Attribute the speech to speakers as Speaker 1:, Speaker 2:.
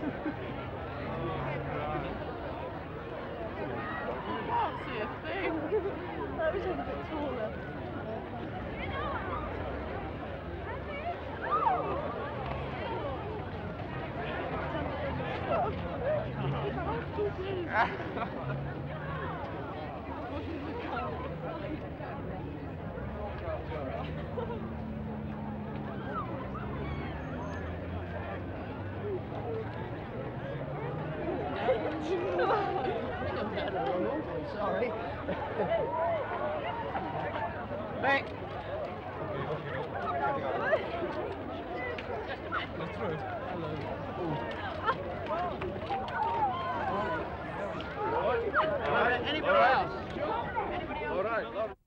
Speaker 1: Can't see a thing. That was a bit taller.
Speaker 2: Sorry.
Speaker 3: Back.
Speaker 2: Hello.
Speaker 3: Anybody else?
Speaker 2: All right.